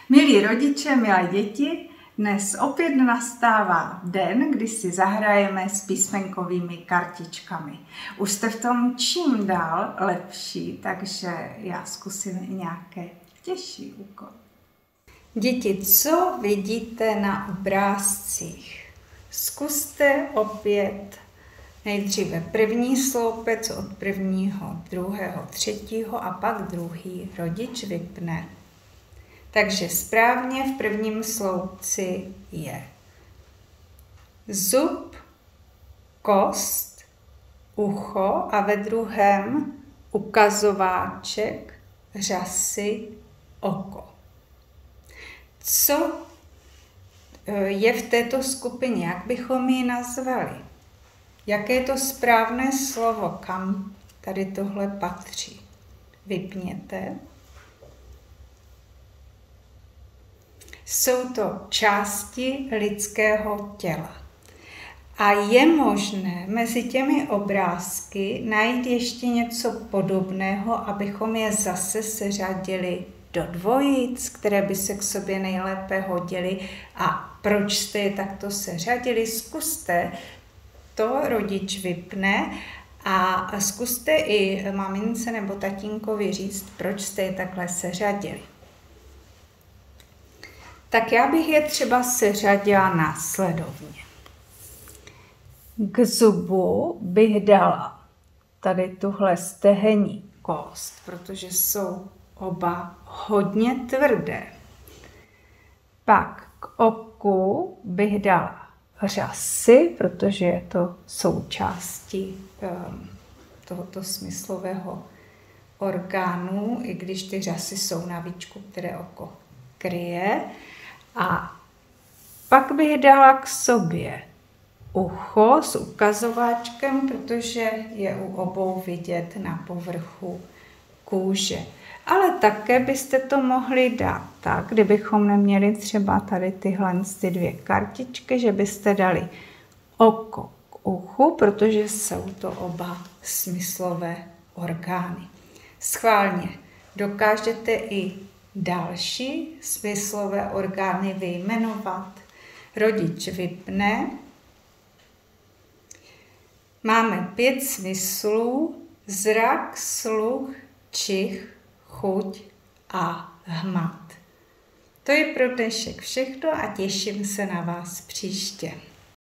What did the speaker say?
Milí rodiče, milé děti, dnes opět nastává den, kdy si zahrajeme s písmenkovými kartičkami. Už jste v tom čím dál lepší, takže já zkusím i nějaké těžší úkoly. Děti, co vidíte na obrázcích? Zkuste opět nejdříve první sloupec od prvního, druhého, třetího a pak druhý rodič vypne. Takže správně v prvním sloupci je zub, kost, ucho a ve druhém ukazováček, řasy, oko. Co je v této skupině? Jak bychom ji nazvali? Jaké je to správné slovo? Kam tady tohle patří? Vypněte. Jsou to části lidského těla. A je možné mezi těmi obrázky najít ještě něco podobného, abychom je zase seřadili do dvojic, které by se k sobě nejlépe hodily. A proč jste je takto seřadili? Zkuste to, rodič vypne a zkuste i mamince nebo tatínkovi říct, proč jste je takhle seřadili. Tak já bych je třeba seřadila následovně. K zubu bych dala tady tuhle stehenní kost, protože jsou oba hodně tvrdé. Pak k oku bych dala řasy, protože je to součástí tohoto smyslového orgánu, i když ty řasy jsou na víčku, které oko kryje. A pak bych dala k sobě ucho s ukazováčkem, protože je u obou vidět na povrchu kůže. Ale také byste to mohli dát tak, kdybychom neměli třeba tady tyhle dvě kartičky, že byste dali oko k uchu, protože jsou to oba smyslové orgány. Schválně dokážete i další smyslové orgány vyjmenovat. Rodič vypne. Máme 5 smyslů: zrak, sluch, čich, chuť a hmat. To je pro dnešek všechno a těším se na vás příště.